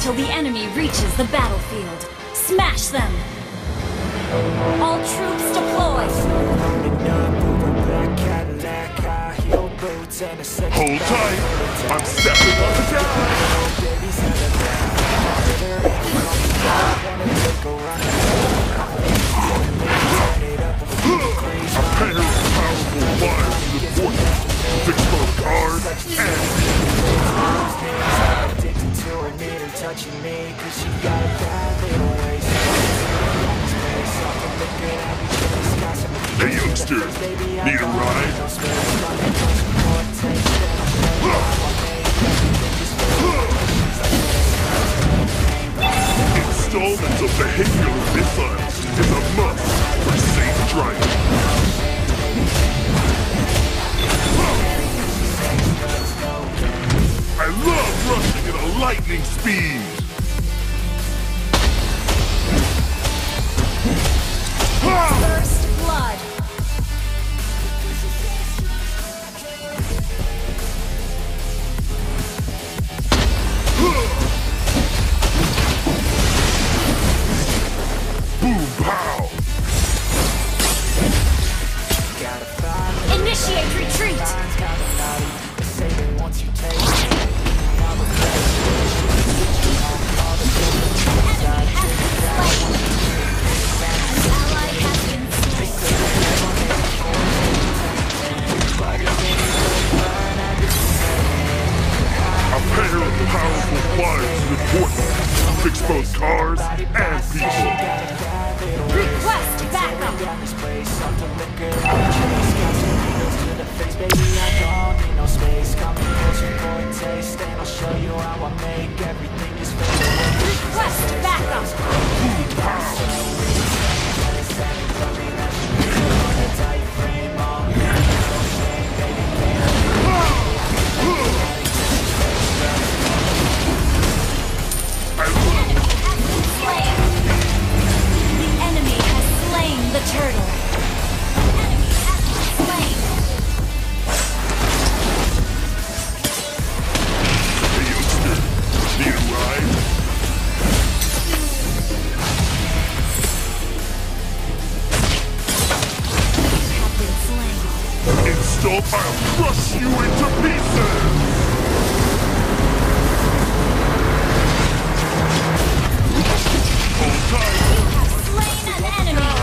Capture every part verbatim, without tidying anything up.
until the enemy reaches the battlefield. Smash them! All troops deploy! Hold tight! I'm stepping on the gas! A pair of powerful wires to the point. Fix both cars and addicted to her, need her touching me, cause she got a bad little waist. Hey youngster, need a ride? Installments of vehicular missiles is a must for safe driving. I love rushing at a lightning speed! First blood! Boom pow! Initiate retreat! Fix both cars and people. Request backup. Request backup. The turtle. Enemy has been slain. Hey youngster, need a ride? Have been slain. Install, I'll crush you into pieces! Hold tight! Slain an enemy!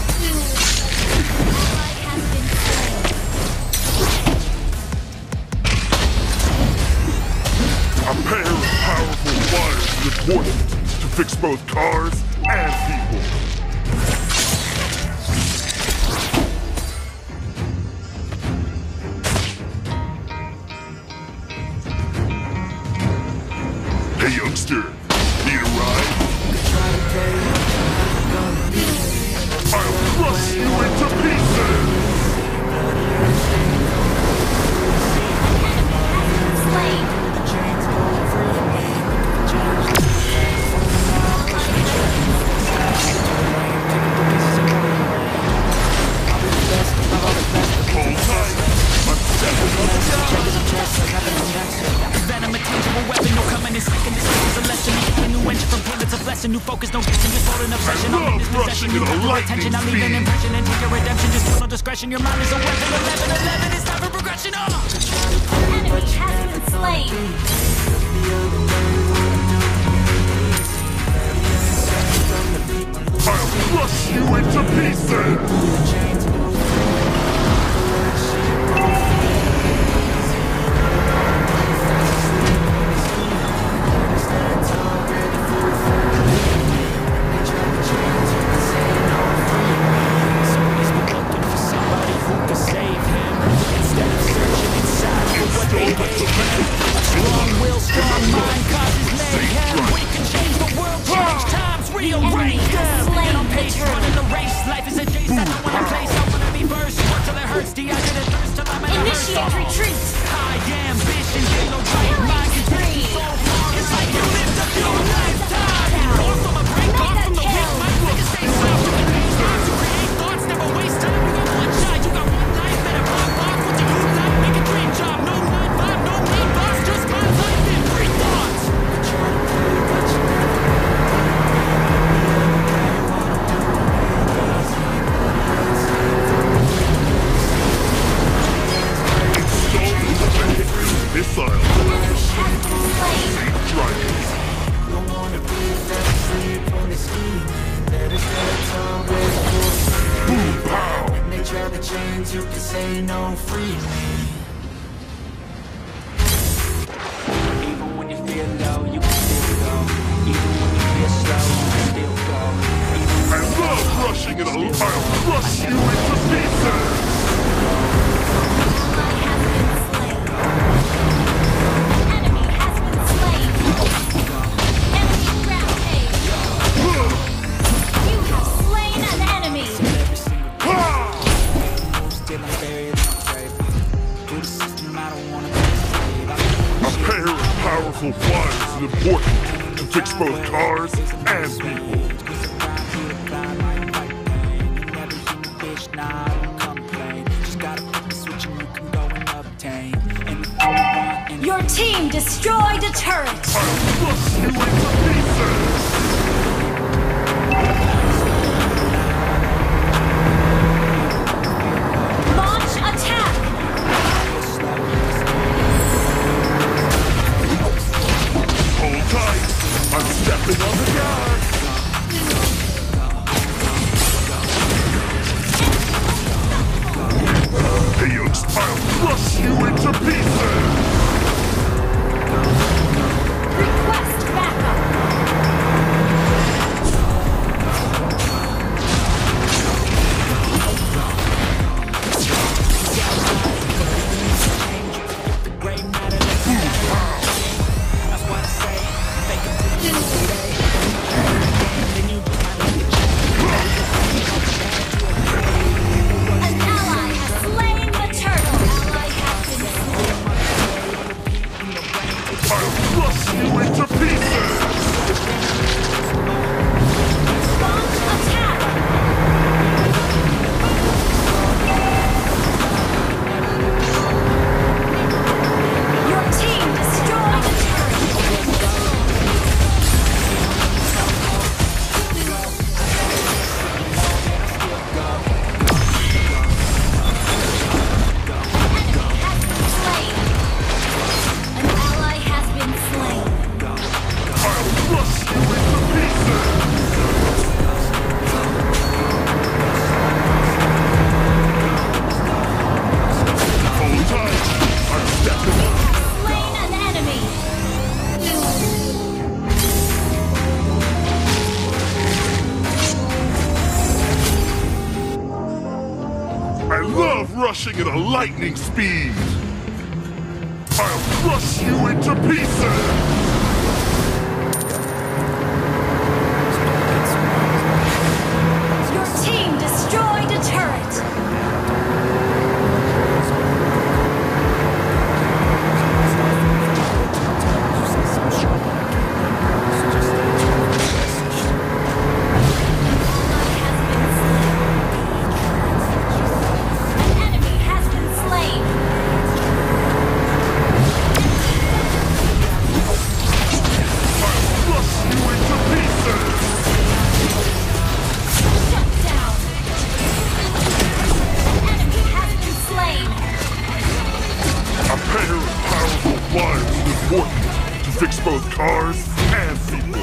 A pair of powerful wires is important to fix both cars and people. Hey youngster, need a ride? I'll crush you into pieces! Slain! Venom, a tangible weapon, no coming in second. This is a lesson. A new engine from pain, it's a blessing. New focus, no guessing. Just hold an obsession. I'm in this possession. You have no attention. I'll leave an impression and take your redemption. Just feel no discretion. Your mind is a weapon. Eleven, eleven, it's time for progression. Oh! Enemy has been slain. I'll crush you into pieces! The enemy has slain the turtle. Life is a chase, I don't want friends, you can say no freely. Even when you feel low, you can still go. Even when you feel slow, you can still go. I love rushing it. I'll crush you into pieces. Powerful flyers is important to fix both cars and people. Your team destroyed a turret! I'll crush you into pieces! I'm stepping on the gas! Hey, youngster, I'll crush you into pieces! Request backup! Rushing at a lightning speed! I'll crush you into pieces! Your team destroyed a turret! Fix both cars and people.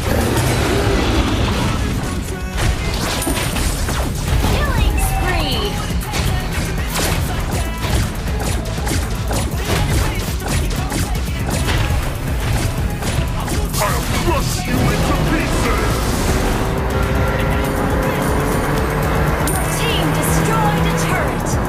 Killing spree! I'll crush you into pieces! Your team destroyed a turret!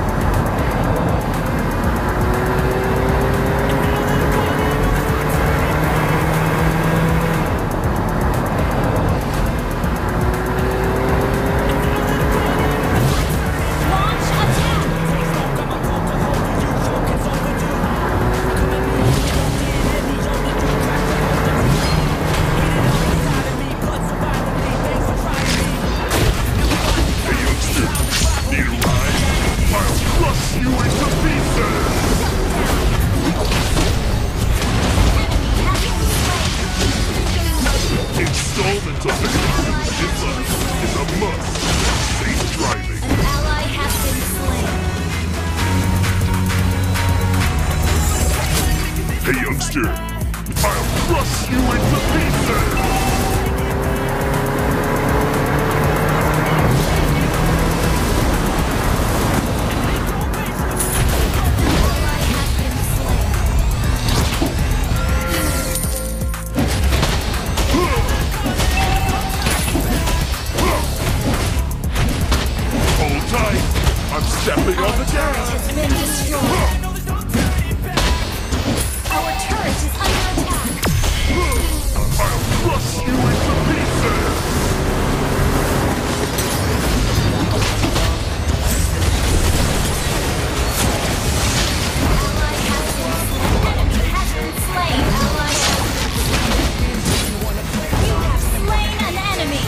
Installment of the design is a must. Safe driving. An ally has been slain. Hey, youngster, I'll crush you into pieces! I'm stepping on the Turret gas! has been destroyed. Our turret is under attack. I'll crush you into pieces! Ally has been slain. Enemy has been slain. Ally has You have slain an enemy.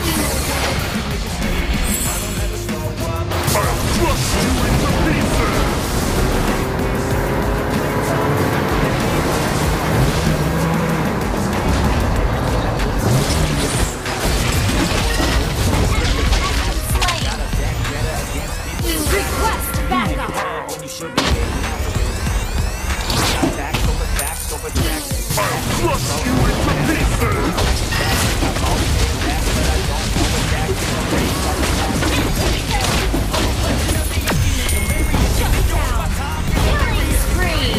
I'll crush you into pieces! Request backup. I'll crush you into pieces! Shut down. Killing spree.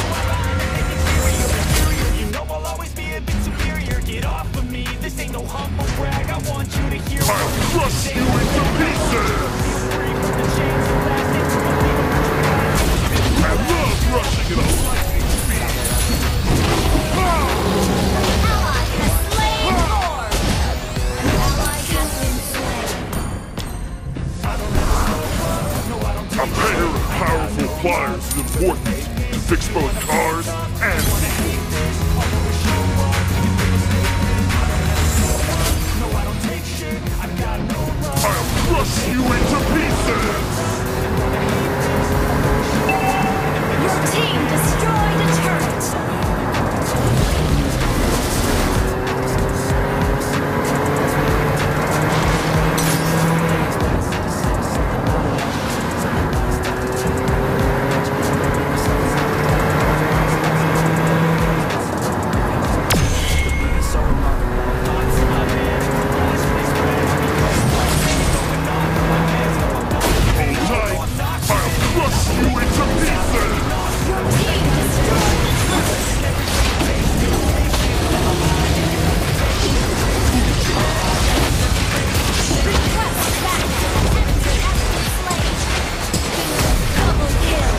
You know I'll always be a bit superior. Get off of me, this ain't no humble brag. I want you to hear I'll crush you into pieces! I love rushing at a lightning speed! Ally has slain Lord. An ally has been slain. A pair of powerful pliers is important to fix both cars and people. I'll crush you into pieces! Your team destroyed a turret. Hold tight! I'll crush you into pieces! Your team destroyed a turret. Request backup. Enemy has been slain. Double kill.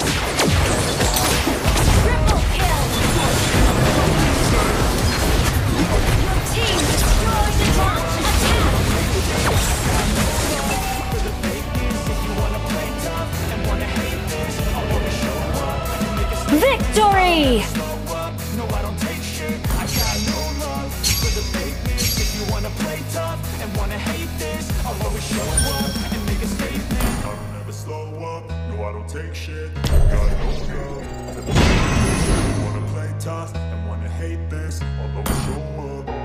Triple kill. Your team destroyed a turret. Attack. Victory! No, I don't take shit. I got no love for the fakeness. If you wanna play tough and wanna hate this, I'll always show up and make a statement. I don't ever slow up, no I don't take shit. Got no love. If you wanna play tough and wanna hate this, I'll always show up.